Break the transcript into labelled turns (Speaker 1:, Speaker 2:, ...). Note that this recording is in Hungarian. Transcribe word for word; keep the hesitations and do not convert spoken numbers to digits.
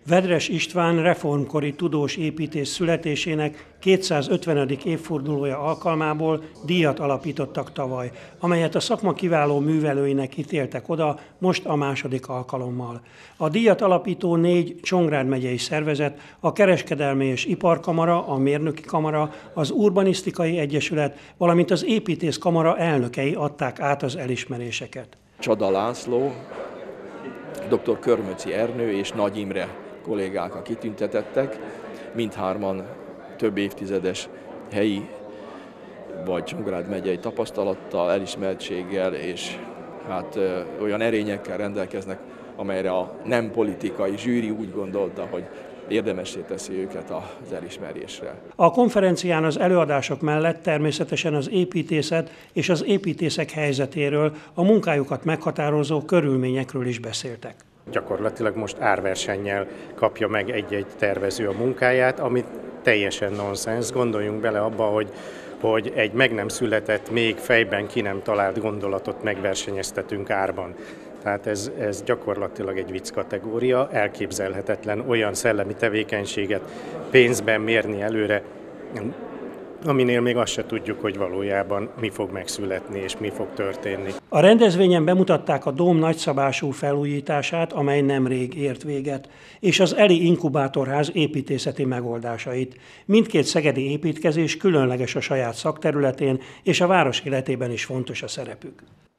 Speaker 1: Vedres István reformkori tudós építész születésének kétszázötvenedik évfordulója alkalmából díjat alapítottak tavaly, amelyet a szakma kiváló művelőinek ítéltek oda most a második alkalommal. A díjat alapító négy Csongrád megyei szervezet, a Kereskedelmi és Iparkamara, a Mérnöki Kamara, az Urbanisztikai Egyesület, valamint az Építészkamara elnökei adták át az elismeréseket.
Speaker 2: Csada László, dr. Körmöci Ernő és Nagy Imre kollégák a kitüntetettek, mindhárman több évtizedes helyi vagy Csongrád megyei tapasztalattal, elismertséggel és hát ö, olyan erényekkel rendelkeznek, amelyre a nem politikai zsűri úgy gondolta, hogy érdemessé teszi őket az elismerésre.
Speaker 1: A konferencián az előadások mellett természetesen az építészet és az építészek helyzetéről, a munkájukat meghatározó körülményekről is beszéltek.
Speaker 3: Gyakorlatilag most árversennyel kapja meg egy-egy tervező a munkáját, amit teljesen nonsens. Gondoljunk bele abba, hogy, hogy egy meg nem született, még fejben ki nem talált gondolatot megversenyeztetünk árban. Tehát ez, ez gyakorlatilag egy vicc kategória, elképzelhetetlen olyan szellemi tevékenységet pénzben mérni előre, aminél még azt se tudjuk, hogy valójában mi fog megszületni és mi fog történni.
Speaker 1: A rendezvényen bemutatták a Dóm nagyszabású felújítását, amely nemrég ért véget, és az Eli Inkubátorház építészeti megoldásait. Mindkét szegedi építkezés különleges a saját szakterületén, és a város életében is fontos a szerepük.